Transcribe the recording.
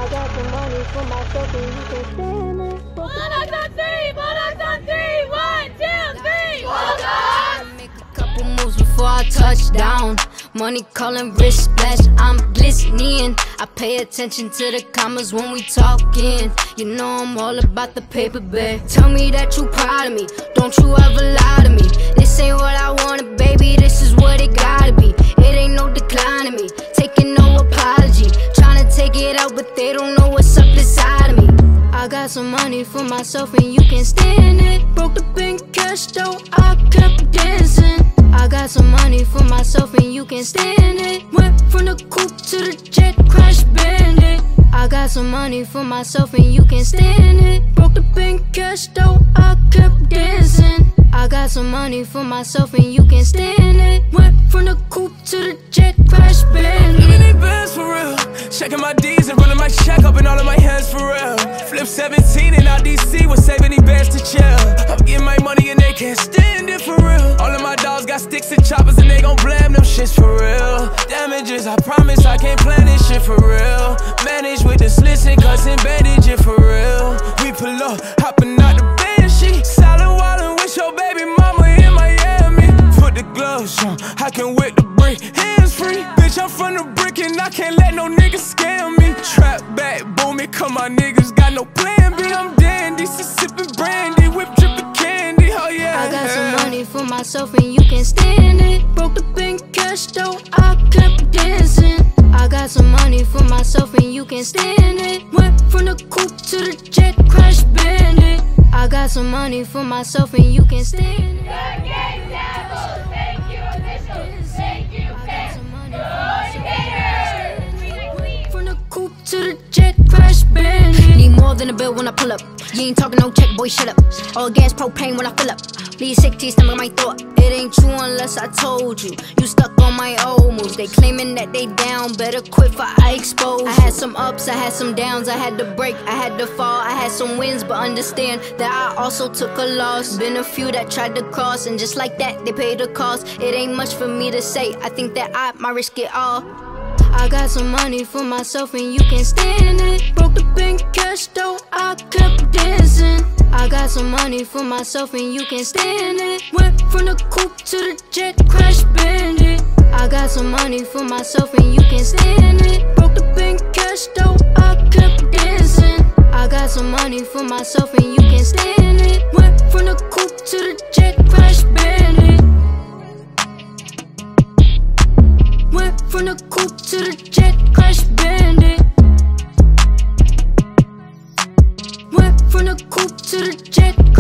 I got some money for myself and you can stand it. Make a couple moves before I touch down. Money calling, wrist splash, I'm glistening. I pay attention to the commas when we talking. You know I'm all about the paper bag. Tell me that you proud of me, don't you ever lie to me. This ain't what I wanted, baby, this is what it gotta be. It ain't no decline to me, taking no apology. Tryna take it out, but they don't know what's up inside of me. I got some money for myself and you can stand it. Broke the bank cash though, I kept dancing. I got some money for myself and you can stand it. Went from the coupe to the jet, crash bandit. I got some money for myself and you can stand it. Broke the bank cash though, I kept dancing. I got some money for myself and you can stand it. Went from the coupe to the jet, crash bandit. Living they bands for real. Checking my D's and running my check up in all of my hands for real. Flip 17 in out DC, was saving these bands to chill. I'm getting my money and they can't stand it for real. All of my dogs got sticks and choppers and they gon' blame them shits for real. Damages, I promise I can't plan this shit for real. Manage with the slits and cuts and bandage it for real. We pull up, hopping out the bed, she solid wallin' with your baby mama in Miami. Put the gloves on, I can whip the brick, hands free. Bitch, I'm from the brick and I can't let no nigga scam me. Trap back, booming, cause my niggas got no plan B. I'm dandy, sippin' brandy, whip drippin' candy, oh yeah. I got some money for myself and you can stand it. Broke the bank cash though, I kept dancing. I got some money for myself and you can stand it. Went from the coupe to the jet, crash bandit. I got some money for myself and you can stand it. Thank you, officials. Thank you, fans. From the coupe to the jet, crash bandit. Need more than a bill when I pull up. You ain't talking no check, boy, shut up. All gas, propane when I fill up. Leave sick to your stomach, might throw up. It ain't true unless I told you. You stuck on my old moves. They claiming that they down, better quit for I expose. I had some ups, I had some downs, I had to break, I had to fall. I had some wins, but understand that I also took a loss. Been a few that tried to cross, and just like that, they paid the cost. It ain't much for me to say, I think that I might risk it all. I got some money for myself and you can stand it. Broke the bank cash though, I kept dancing. I got some money for myself and you can stand it. Went from the coupe to the jet, crash bandit. I got some money for myself and you can stand it. Broke the bank cash though, I kept dancing. I got some money for myself and you can stand it. Went from the coupe to the jet, crash bandit. Went from the coupe to the jet, crash bandit. Went from the coupe to the jet,